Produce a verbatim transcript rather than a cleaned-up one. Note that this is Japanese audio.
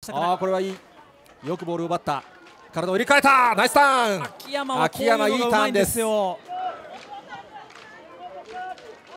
したから。 あこれはいい、よくボール奪った、体を入れ替えた、ナイスターン。 秋山はこういうのがうまいんですよ。